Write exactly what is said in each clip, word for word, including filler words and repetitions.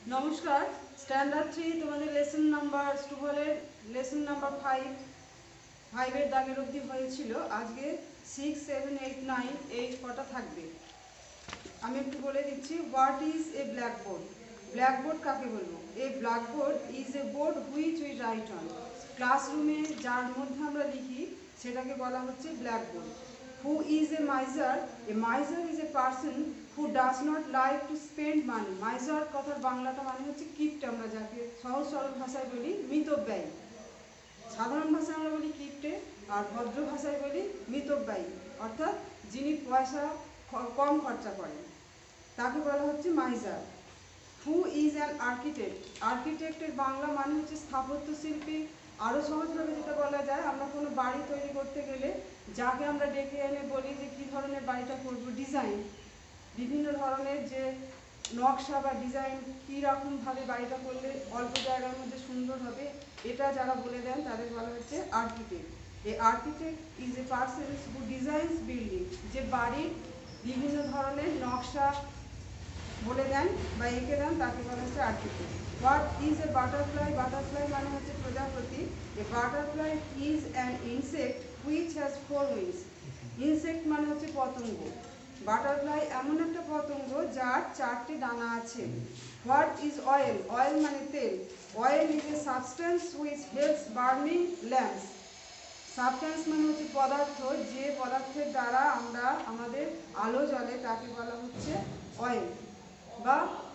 নমস্কার। Standard three তোমাদের lesson number স্টুবলের লেসন নাম্বার ফাইভ ফাইভের দাগের অবধি হয়েছিল। আজকে six seven eight nine eight কটা থাকবে আমি একটু বলে দিচ্ছি। What is a blackboard? Blackboard কাকে বলবো? A blackboard is a board which we write on. ক্লাসরুমে যার মধ্যে আমরা লিখি সেটাকে বলা হচ্ছে blackboard. Who is a miser? A miser is a person who does not like to spend money. Miser কথার বাংলাটা মানে হচ্ছে কিপ্টে, আমরা যাকে সহজ সরল ভাষায় বলি মিতব্যয়ী। সাধারণ ভাষায় আমরা বলি কিপ্টে, আর ভদ্র ভাষায় বলি মিতব্যয়ী, অর্থাৎ যিনি পয়সা কম খরচা করেন তাকে বলা হচ্ছে miser. Who is an architect? আর্কিটেক্টের বাংলা মানে হচ্ছে স্থাপত্য শিল্পী। আরও সহজভাবে যেটা বলা যায়, আমরা কোনো বাড়ি তৈরি করতে গেলে যাকে আমরা ডেকে এনে বলি যে কী ধরনের বাড়িটা করব, ডিজাইন, বিভিন্ন ধরনের যে নকশা বা ডিজাইন কীরকমভাবে বাড়িটা করলে অল্প জায়গার মধ্যে সুন্দর হবে, এটা যারা বলে দেন তাদের বলা হচ্ছে architect. A architect is a person who designs building, যে বাড়ির বিভিন্ন ধরনের নকশা বলে দেন বা এঁকে দেন তাকে বলা হচ্ছে architect. What is a butterfly? Butterfly মানে হচ্ছে প্রজাপতি। A butterfly is an insect which has four wings. Insect মানে হচ্ছে পতঙ্গ। বাটারফ্লাই এমন একটা পতঙ্গ যার চারটি ডানা আছে। What is oil? অয়েল মানে তেল। Oil is a substance which helps burning lamps. Substance মানে হচ্ছে পদার্থ, যে পদার্থের দ্বারা আমরা আমাদের আলো জ্বলে তাকে বলা হচ্ছে অয়েল বা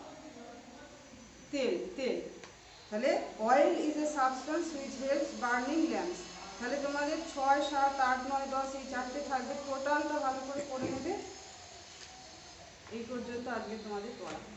তেল তেল তাহলে oil is a substance which helps burning lamps. তাহলে তোমাদের ছয় সাত আট নয় দশ এই চারটে থাকবে, টোটালটা ভালো করে পড়ে নেবে। এই পর্যন্ত আজকে তোমাদের পড়া।